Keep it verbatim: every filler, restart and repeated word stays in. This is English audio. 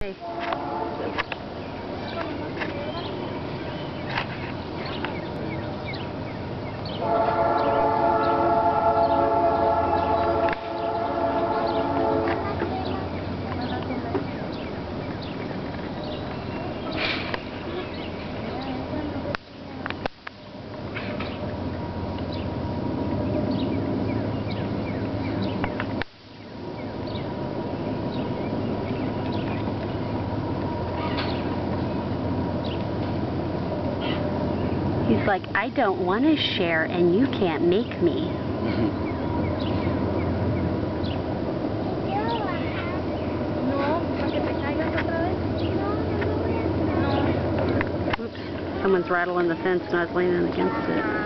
He's like, I don't want to share and you can't make me. Oops, someone's rattling the fence and I was leaning against it.